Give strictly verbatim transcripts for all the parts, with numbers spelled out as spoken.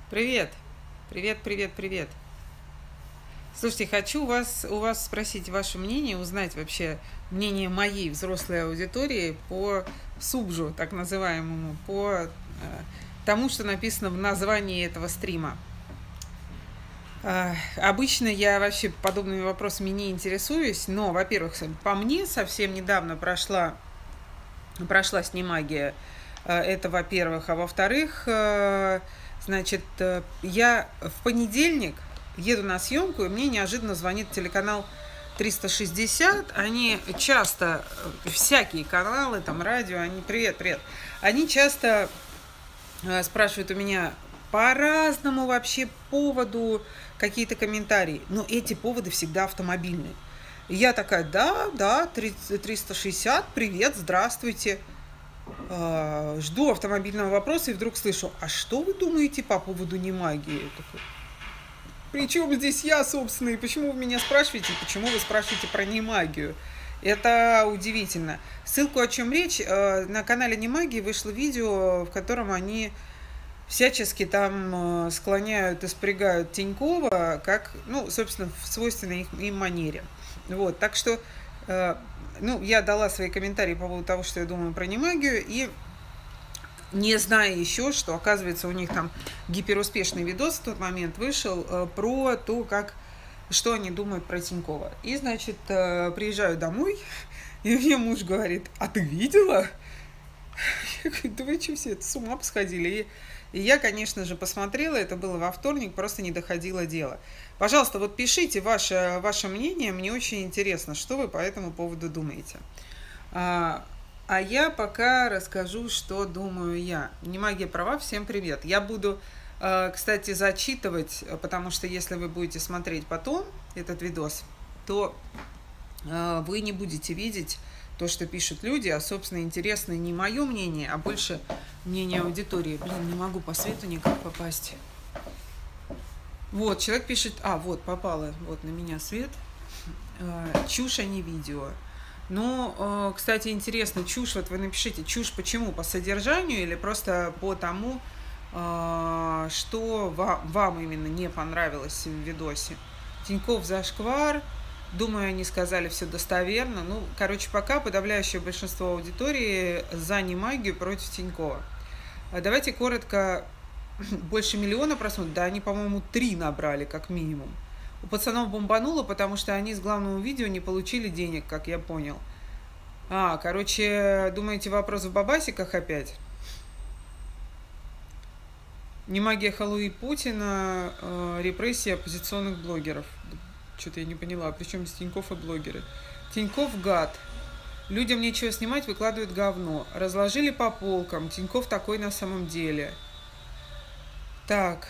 Привет, привет, привет, привет. Слушайте, хочу вас, у вас спросить ваше мнение, узнать вообще мнение моей взрослой аудитории по субжу, так называемому, по э, тому, что написано в названии этого стрима. Э, обычно я вообще подобными вопросами не интересуюсь, но, во-первых, по мне совсем недавно прошла, прошла снимагия. Э, это, во-первых. А во-вторых, э, значит, э, я в понедельник еду на съемку, и мне неожиданно звонит телеканал триста шестьдесят. Они часто, э, всякие каналы, там, радио, они, привет, привет, они часто э, спрашивают у меня по разному вообще поводу какие-то комментарии. Но эти поводы всегда автомобильные. И я такая, да, да, триста шестьдесят, привет, здравствуйте. Э, жду автомобильного вопроса и вдруг слышу, а что вы думаете по поводу немагии? Такой, причем здесь я, собственно, и почему вы меня спрашиваете, почему вы спрашиваете про немагию? Это удивительно. Ссылку, о чем речь, э, на канале Немагии вышло видео, в котором они всячески там э, склоняют и спрягают Тинькова, как, ну, собственно, в свойственной их, им манере. Вот, так что, э, ну, я дала свои комментарии по поводу того, что я думаю про немагию, и не зная еще, что, оказывается, у них там гиперуспешный видос в тот момент вышел э, про то, как, что они думают про Тинькова. И, значит, э, приезжаю домой, и мне муж говорит, а ты видела? Я говорю, да вы что, все это с ума посходили? И, и я, конечно же, посмотрела, это было во вторник, просто не доходило дело. Пожалуйста, вот пишите ваше, ваше мнение, мне очень интересно, что вы по этому поводу думаете. А, а я пока расскажу, что думаю я. Немагия права, всем привет. Я буду, кстати, зачитывать, потому что если вы будете смотреть потом этот видос, то вы не будете видеть то, что пишут люди, а, собственно, интересно не мое мнение, а больше мнение аудитории. Блин, не могу по свету никак попасть. Вот, человек пишет, а, вот, попало вот на меня свет. Чушь, а не видео. Ну, кстати, интересно, чушь, вот вы напишите, чушь почему? По содержанию или просто по тому, что вам именно не понравилось в видосе? Тиньков зашквар, думаю, они сказали все достоверно. Ну, короче, пока подавляющее большинство аудитории за немагию против Тинькова. Давайте коротко, больше миллиона просмотров, да, они, по-моему, три набрали, как минимум. У пацанов бомбануло, потому что они с главного видео не получили денег, как я понял. А, короче, думаете, вопрос в бабасиках опять? Немагия Халуи Путина, э, репрессия оппозиционных блогеров. Что-то я не поняла, при чем здесь Тиньков и блогеры? Тиньков гад. Людям нечего снимать, выкладывают говно. Разложили по полкам. Тиньков такой на самом деле. Так.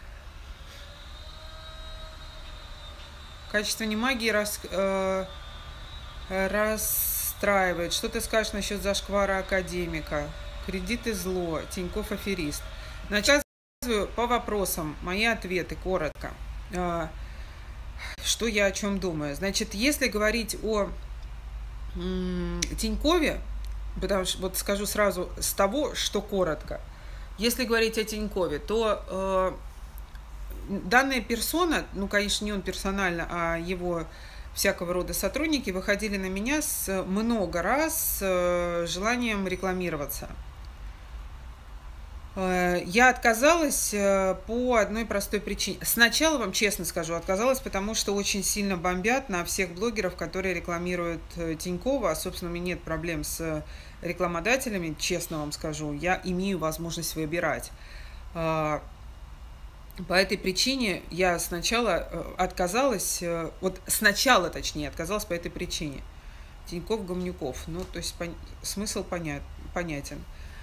Качество немагии рас, э, расстраивает. Что ты скажешь насчет зашквара академика? Кредиты зло. Тиньков аферист. Начать по вопросам. Мои ответы коротко. Э, что я о чем думаю? Значит, если говорить о м, Тинькове, потому что вот скажу сразу с того, что коротко. Если говорить о Тинькове, то э, данная персона, ну, конечно, не он персонально, а его всякого рода сотрудники выходили на меня с много раз с желанием рекламироваться. Я отказалась по одной простой причине. Сначала, вам честно скажу, отказалась, потому что очень сильно бомбят на всех блогеров, которые рекламируют Тинькова. А, собственно, у меня нет проблем с рекламодателями, честно вам скажу. Я имею возможность выбирать. По этой причине я сначала отказалась, вот сначала, точнее, отказалась по этой причине. Тиньков, Гомнюков, ну, то есть пон... смысл понят... понятен.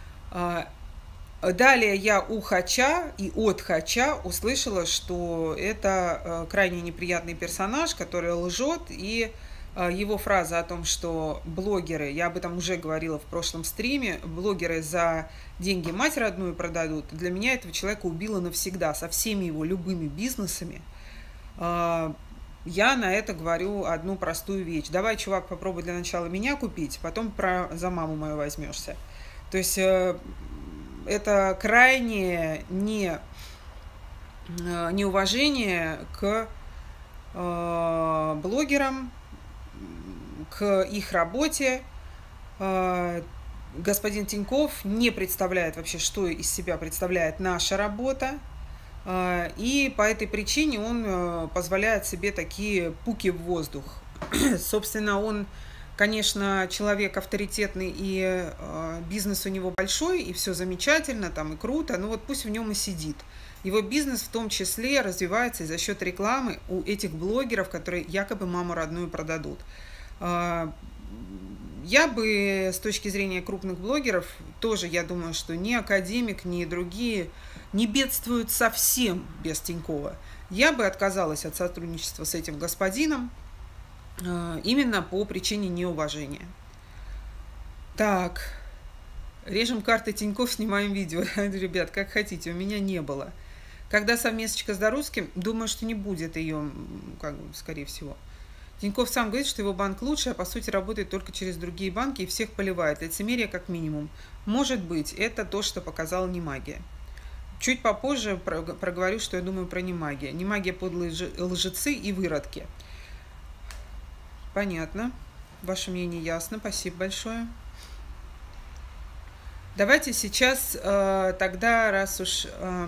Далее я у Хача и от Хача услышала, что это крайне неприятный персонаж, который лжет, и его фраза о том, что блогеры, я об этом уже говорила в прошлом стриме, блогеры за деньги мать родную продадут, для меня этого человека убило навсегда, со всеми его любыми бизнесами. Я на это говорю одну простую вещь. Давай, чувак, попробуй для начала меня купить, потом про, за маму мою возьмешься. То есть это крайне не неуважение к блогерам, к их работе. Господин Тиньков не представляет вообще, что из себя представляет наша работа. И по этой причине он позволяет себе такие пуки в воздух. Собственно, он, конечно, человек авторитетный, и бизнес у него большой, и все замечательно, там и круто, но вот пусть в нем и сидит. Его бизнес в том числе развивается и за счет рекламы у этих блогеров, которые якобы маму родную продадут. Я бы с точки зрения крупных блогеров тоже, я думаю, что ни Академик, ни другие не бедствуют совсем без Тинькова. Я бы отказалась от сотрудничества с этим господином именно по причине неуважения. Так, режем карты Тиньков, снимаем видео. Ребят, как хотите, у меня не было. Когда совместочка с Дарусским, думаю, что не будет ее, как бы, скорее всего. Тиньков сам говорит, что его банк лучше, а по сути работает только через другие банки и всех поливает. Лицемерие как минимум. Может быть, это то, что показала Немагия. Чуть попозже проговорю, что я думаю про Немагия. Немагия подлые лжецы и выродки. Понятно. Ваше мнение ясно. Спасибо большое. Давайте сейчас э, тогда, раз уж... Э,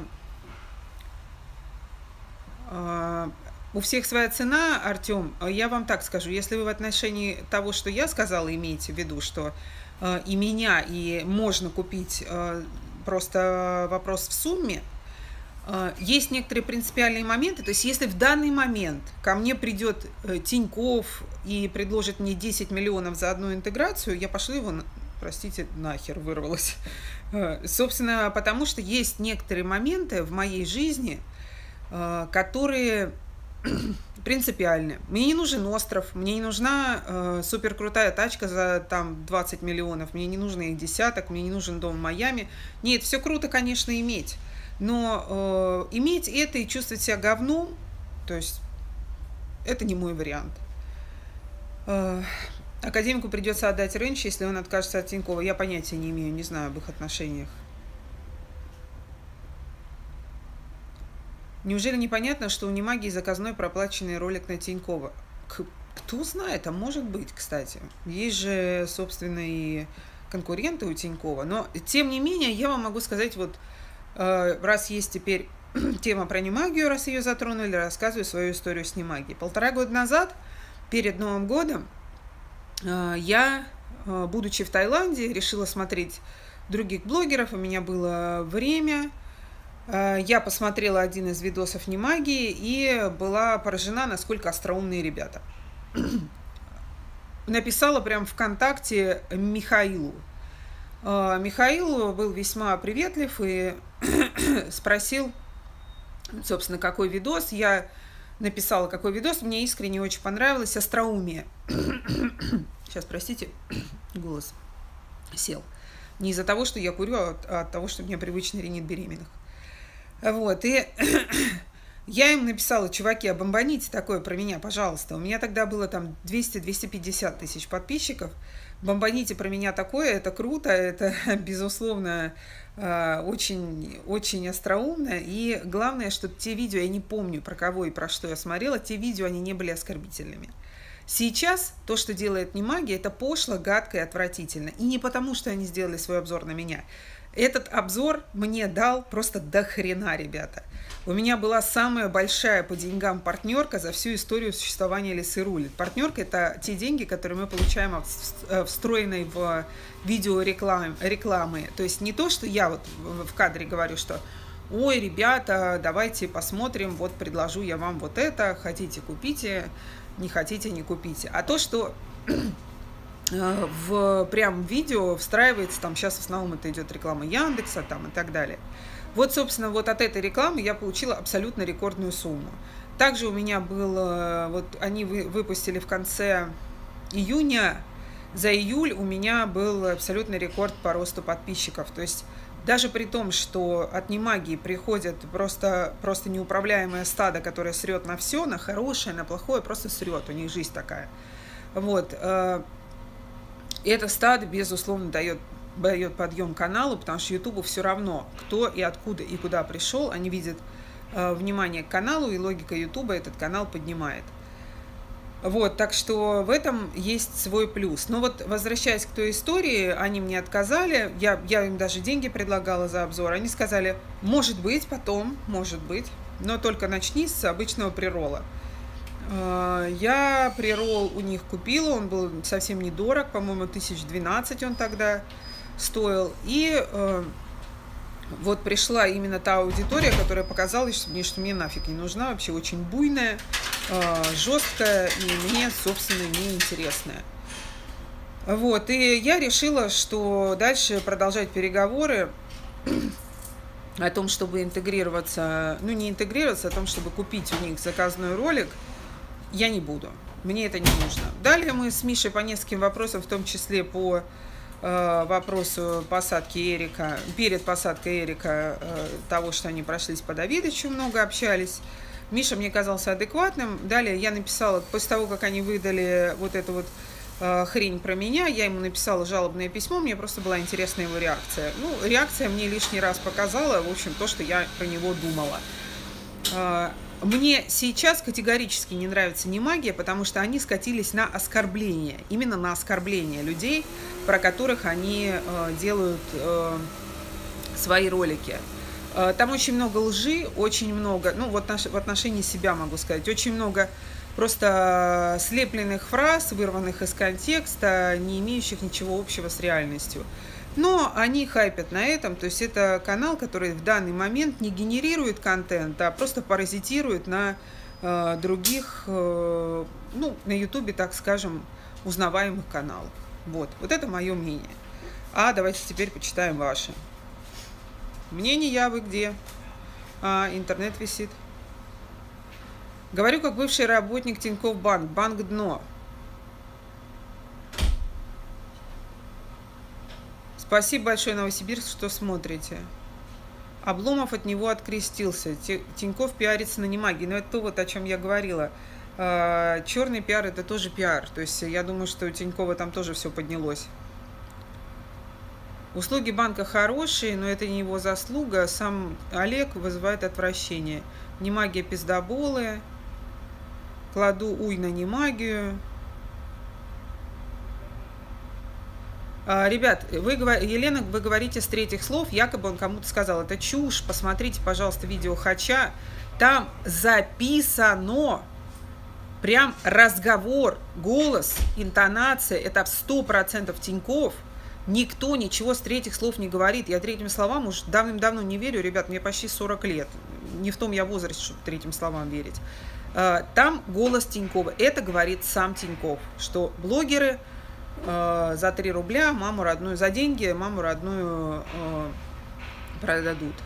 э, У всех своя цена, Артем. Я вам так скажу, если вы в отношении того, что я сказала, имеете в виду, что э, и меня, и можно купить, э, просто вопрос в сумме, э, есть некоторые принципиальные моменты. То есть если в данный момент ко мне придет э, Тиньков и предложит мне десять миллионов за одну интеграцию, я пошлю его, простите, нахер вырвалась. Э, собственно, потому что есть некоторые моменты в моей жизни, э, которые... принципиально. Мне не нужен остров, мне не нужна э, супер крутая тачка за там двадцать миллионов, мне не нужно их десяток, мне не нужен дом в Майами. Нет, все круто, конечно, иметь, но э, иметь это и чувствовать себя говном, то есть это не мой вариант. Э, Академику придется отдать ренч, если он откажется от Тинькова. Я понятия не имею, не знаю об их отношениях. Неужели непонятно, что у Немагии заказной проплаченный ролик на Тинькова? Кто знает, а может быть, кстати. Есть же, собственно, и конкуренты у Тинькова. Но, тем не менее, я вам могу сказать, вот, раз есть теперь тема про Немагию, раз ее затронули, рассказываю свою историю с Немагией. Полтора года назад, перед Новым годом, я, будучи в Таиланде, решила смотреть других блогеров, у меня было время... Я посмотрела один из видосов Немагии и была поражена, насколько остроумные ребята. Написала прям ВКонтакте Михаилу. Михаил был весьма приветлив и спросил, собственно, какой видос. Я написала, какой видос. Мне искренне очень понравилось остроумие. Сейчас, простите, голос сел. Не из-за того, что я курю, а от того, что у меня привычный ринит беременных. Вот, и я им написала: чуваки, обомбаните такое про меня, пожалуйста. У меня тогда было там двести — двести пятьдесят тысяч подписчиков. Бомбаните про меня такое, это круто, это, безусловно, очень, очень остроумно. И главное, что те видео, я не помню, про кого и про что я смотрела, те видео, они не были оскорбительными. Сейчас то, что делает Немагия, это пошло, гадко и отвратительно. И не потому, что они сделали свой обзор на меня. Этот обзор мне дал просто до хрена, ребята. У меня была самая большая по деньгам партнерка за всю историю существования Лисы Рулит. Партнерка – это те деньги, которые мы получаем от встроенной в видео рекламы, рекламы. То есть не то, что я вот в кадре говорю, что ой, ребята, давайте посмотрим, вот предложу я вам вот это, хотите – купите, не хотите – не купите. А то, что... в прям видео встраивается, там сейчас в основном это идет реклама Яндекса там и так далее. Вот, собственно, вот от этой рекламы я получила абсолютно рекордную сумму. Также у меня было, вот они выпустили в конце июня, за июль у меня был абсолютный рекорд по росту подписчиков. То есть даже при том, что от Немагии приходят просто, просто неуправляемое стадо, которое срет на все, на хорошее, на плохое, просто срет, у них жизнь такая. Вот. И это стадо, безусловно, дает, дает подъем каналу, потому что Ютубу все равно, кто и откуда и куда пришел. Они видят внимание к каналу, и логика Ютуба этот канал поднимает. Вот, так что в этом есть свой плюс. Но вот, возвращаясь к той истории, они мне отказали, я, я им даже деньги предлагала за обзор, они сказали, может быть, потом, может быть, но только начни с обычного преролла. Я преролл у них купила, он был совсем недорог, по-моему, тысяч двенадцать он тогда стоил, и вот пришла именно та аудитория, которая показалась мне, что мне нафиг не нужна, вообще очень буйная, жесткая и мне, собственно, неинтересная. Вот, и я решила, что дальше продолжать переговоры о том, чтобы интегрироваться, ну не интегрироваться, а о том, чтобы купить у них заказной ролик, я не буду. Мне это не нужно. Далее мы с Мишей по нескольким вопросам, в том числе по э, вопросу посадки Эрика, перед посадкой Эрика, э, того, что они прошлись по Давидычу, много общались. Миша мне казался адекватным. Далее я написала, после того, как они выдали вот эту вот э, хрень про меня, я ему написала жалобное письмо, мне просто была интересна его реакция. Ну, реакция мне лишний раз показала, в общем, то, что я про него думала. Э, Мне сейчас категорически не нравится Немагия, потому что они скатились на оскорбление, именно на оскорбление людей, про которых они э, делают э, свои ролики. Э, там очень много лжи, очень много, ну вот наш, в отношении себя могу сказать, очень много просто слепленных фраз, вырванных из контекста, не имеющих ничего общего с реальностью. Но они хайпят на этом, то есть это канал, который в данный момент не генерирует контент, а просто паразитирует на э, других, э, ну, на Ютубе, так скажем, узнаваемых каналах. Вот, вот это мое мнение. А давайте теперь почитаем ваше. Мнение я, вы где? А, интернет висит. Говорю, как бывший работник Тинькофф Банк, банк дно. Спасибо большое, Новосибирск, что смотрите. Обломов от него открестился. Тинькофф пиарится на Немагии. Но это то, вот, о чем я говорила. Черный пиар – это тоже пиар. То есть я думаю, что у Тинькова там тоже все поднялось. Услуги банка хорошие, но это не его заслуга. Сам Олег вызывает отвращение. Немагия пиздоболы. Кладу уй на Немагию. Ребят, вы, Елена, вы говорите с третьих слов, якобы он кому-то сказал. Это чушь. Посмотрите, пожалуйста, видео Хача. Там записано прям разговор, голос, интонация. Это сто процентов Тинькофф. Никто ничего с третьих слов не говорит. Я третьим словам уж давным-давно не верю. Ребят, мне почти сорок лет. Не в том я возрасте, чтобы третьим словам верить. Там голос Тинькова. Это говорит сам Тинькофф, что блогеры... за три рубля маму родную, за деньги маму родную э, продадут.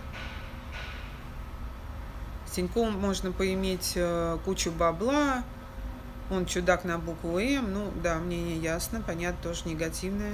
С Тиньковым можно поиметь э, кучу бабла, он чудак на букву М, ну да, мнение ясно, понятно, тоже негативное.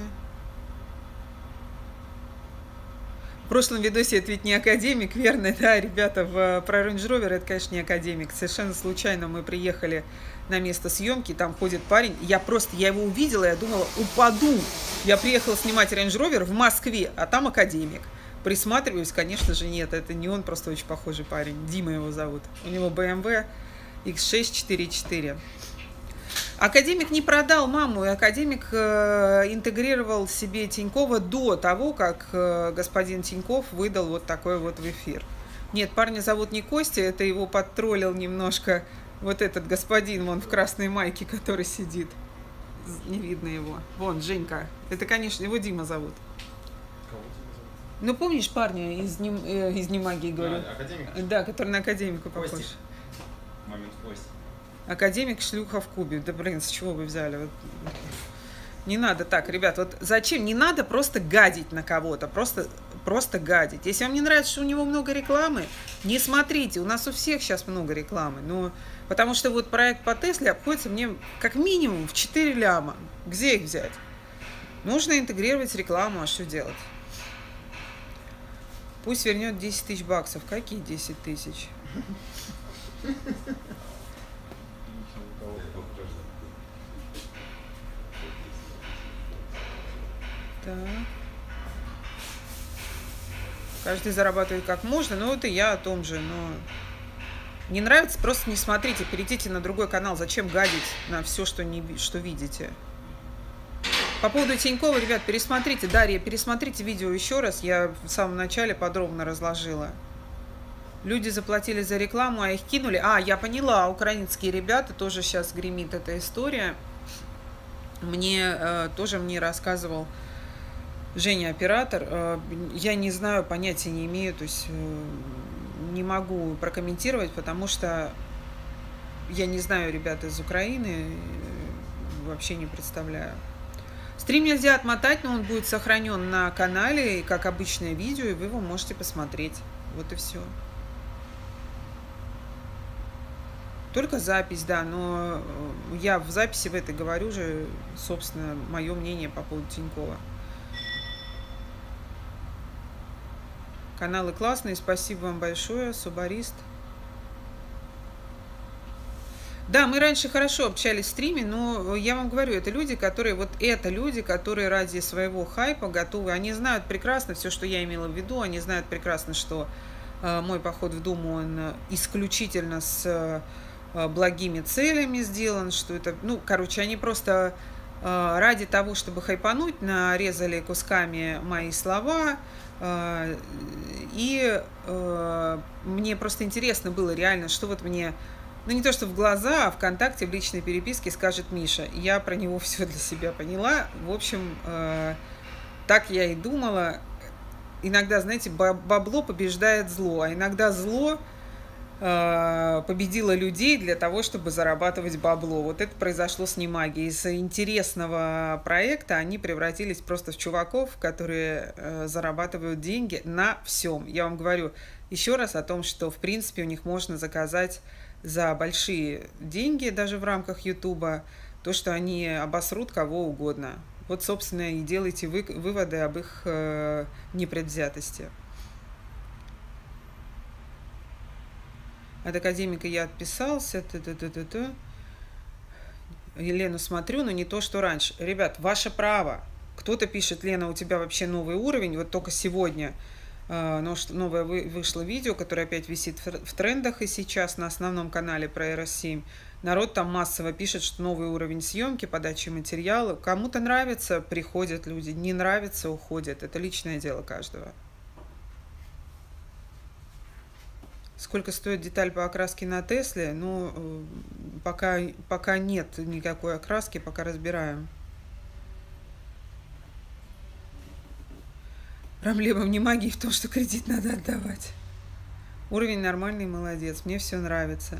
В прошлом видосе это ведь не академик, верно, да, ребята, в, про Range Rover это, конечно, не академик. Совершенно случайно мы приехали на место съемки, там ходит парень, я просто, я его увидела, я думала, упаду. Я приехала снимать Range Rover в Москве, а там академик. Присматриваюсь, конечно же, нет, это не он, просто очень похожий парень. Дима его зовут. У него бэ эм вэ икс шесть четыре четыре. Академик не продал маму, и академик э, интегрировал себе Тинькова до того, как э, господин Тинькофф выдал вот такой вот в эфир. Нет, парня зовут не Костя, это его подтроллил немножко вот этот господин вон в красной майке, который сидит. Не видно его. Вон, Женька. Это, конечно, его Дима зовут. Кого Дима зовут? Ну, помнишь парня из, нем, э, из Немагии, говорю? А, академик? Да, который на академика Костя. похож. Момент Кости. Академик шлюха в Кубе. Да блин, с чего вы взяли? Вот. Не надо так, ребят, вот зачем? Не надо просто гадить на кого-то, просто, просто гадить. Если вам не нравится, что у него много рекламы, не смотрите. У нас у всех сейчас много рекламы. Но, потому что вот проект по Тесле обходится мне как минимум в четыре ляма. Где их взять? Нужно интегрировать рекламу, а что делать? Пусть вернет десять тысяч баксов. Какие десять тысяч? Так. Каждый зарабатывает как можно, но это я о том же, но Не нравится, просто не смотрите, перейдите на другой канал. Зачем гадить на все, что, не, что видите? По поводу Тинькова, ребят, пересмотрите, Дарья, пересмотрите видео еще раз. Я в самом начале подробно разложила. Люди заплатили за рекламу, а их кинули. А, я поняла, украинские ребята, тоже сейчас гремит эта история. Мне э, тоже мне рассказывал Женя, оператор. Э, я не знаю, понятия не имею, то есть э, не могу прокомментировать, потому что я не знаю ребят из Украины, э, вообще не представляю. Стрим нельзя отмотать, но он будет сохранен на канале, как обычное видео, и вы его можете посмотреть. Вот и все. Только запись, да, но я в записи в этой говорю же, собственно, мое мнение по поводу Тинькова. Каналы классные, спасибо вам большое, Субарист. Да, мы раньше хорошо общались в стриме, но я вам говорю, это люди, которые, вот это люди, которые ради своего хайпа готовы, они знают прекрасно все, что я имела в виду, они знают прекрасно, что э, мой поход в Думу, он исключительно с благими целями сделан, что это, ну, короче, они просто э, ради того, чтобы хайпануть, нарезали кусками мои слова, э, и э, мне просто интересно было реально, что вот мне, ну, не то, что в глаза, а ВКонтакте в личной переписке скажет Миша. Я про него все для себя поняла. В общем, э, так я и думала. Иногда, знаете, бабло побеждает зло, а иногда зло победила людей для того, чтобы зарабатывать бабло. Вот это произошло с Немаги. Из интересного проекта они превратились просто в чуваков, которые зарабатывают деньги на всем. Я вам говорю еще раз о том, что в принципе у них можно заказать за большие деньги, даже в рамках Ютуба, то, что они обосрут кого угодно. Вот, собственно, и делайте вы, выводы об их э, непредвзятости. От академика я отписался. Т-т-т-т-т. Елену смотрю, но не то, что раньше. Ребят, ваше право. Кто-то пишет: Лена, у тебя вообще новый уровень. Вот только сегодня э, новое вышло видео, которое опять висит в трендах и сейчас на основном канале про эр эс семь. Народ там массово пишет, что новый уровень съемки, подачи материала. Кому-то нравится, приходят люди. Не нравится, уходят. Это личное дело каждого. Сколько стоит деталь по окраске на Тесле? Ну, пока, пока нет никакой окраски, пока разбираем. Проблема в Немаги в том, что кредит надо отдавать. Уровень нормальный, молодец. Мне все нравится.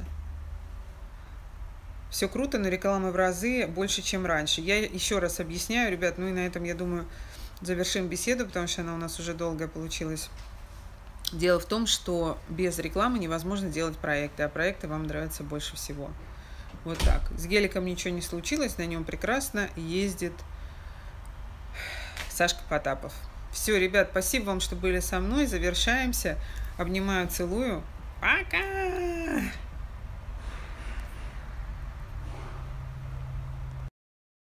Все круто, но рекламы в разы больше, чем раньше. Я еще раз объясняю, ребят, ну и на этом, я думаю, завершим беседу, потому что она у нас уже долгая получилась. Дело в том, что без рекламы невозможно делать проекты, а проекты вам нравятся больше всего. Вот так. С геликом ничего не случилось, на нем прекрасно ездит Сашка Потапов. Все, ребят, спасибо вам, что были со мной. Завершаемся. Обнимаю, целую. Пока!